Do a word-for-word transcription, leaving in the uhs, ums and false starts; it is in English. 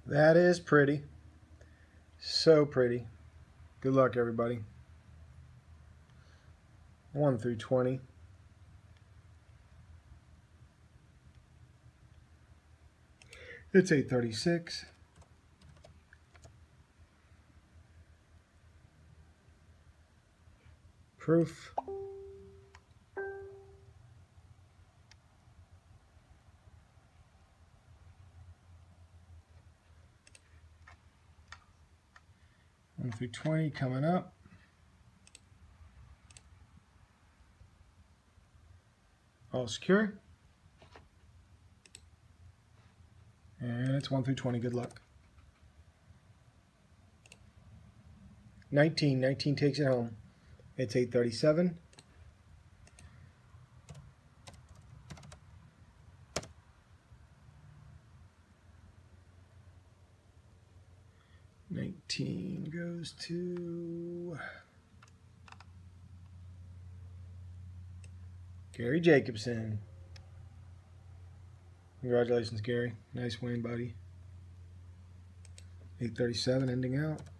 That is pretty. So pretty. Good luck, everybody. one through twenty. It's eight thirty-six. Proof. one through twenty coming up. All secure. And it's one through twenty. Good luck. nineteen. nineteen takes it home. It's eight thirty-seven. nineteen goes to Gary Jacobson. Congratulations, Gary. Nice win, buddy. eight thirty-seven ending out.